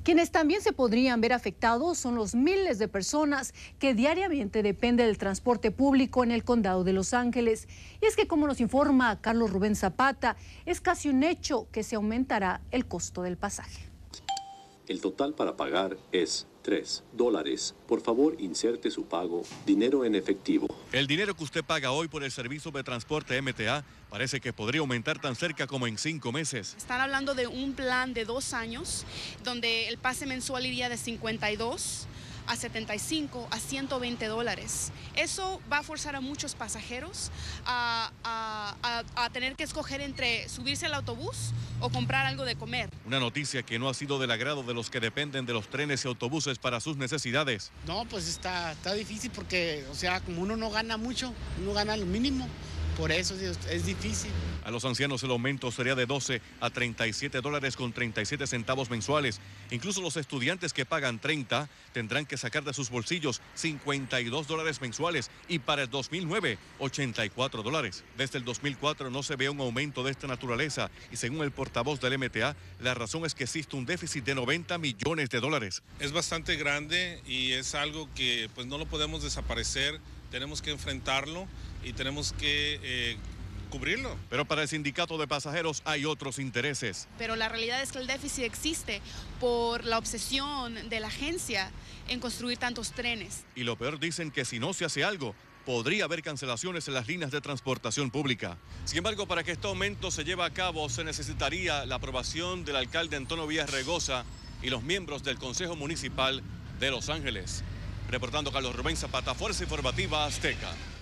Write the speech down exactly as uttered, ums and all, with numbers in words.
Quienes también se podrían ver afectados son los miles de personas que diariamente dependen del transporte público en el condado de Los Ángeles. Y es que, como nos informa Carlos Rubén Zapata, es casi un hecho que se aumentará el costo del pasaje. El total para pagar es tres dólares. Por favor, inserte su pago, dinero en efectivo. El dinero que usted paga hoy por el servicio de transporte M T A parece que podría aumentar tan cerca como en cinco meses. Están hablando de un plan de dos años, donde el pase mensual iría de cincuenta y dos a setenta y cinco a ciento veinte dólares. Eso va a forzar a muchos pasajeros a, a, a, a tener que escoger entre subirse al autobús o comprar algo de comer. Una noticia que no ha sido del agrado de los que dependen de los trenes y autobuses para sus necesidades. No, pues está, está difícil porque, o sea, como uno no gana mucho, uno gana lo mínimo. Por eso es difícil. A los ancianos el aumento sería de doce a treinta y siete dólares con treinta y siete centavos mensuales. Incluso los estudiantes que pagan treinta tendrán que sacar de sus bolsillos cincuenta y dos dólares mensuales y para el dos mil nueve, ochenta y cuatro dólares. Desde el dos mil cuatro no se ve un aumento de esta naturaleza y según el portavoz del M T A, la razón es que existe un déficit de noventa millones de dólares. Es bastante grande y es algo que pues no lo podemos desaparecer, tenemos que enfrentarlo y tenemos que eh, cubrirlo. Pero para el sindicato de pasajeros hay otros intereses. Pero la realidad es que el déficit existe por la obsesión de la agencia en construir tantos trenes. Y lo peor, dicen que si no se hace algo, podría haber cancelaciones en las líneas de transportación pública. Sin embargo, para que este aumento se lleve a cabo, se necesitaría la aprobación del alcalde Antonio Villarregosa y los miembros del Consejo Municipal de Los Ángeles. Reportando Carlos Rubén Zapata, Fuerza Informativa Azteca.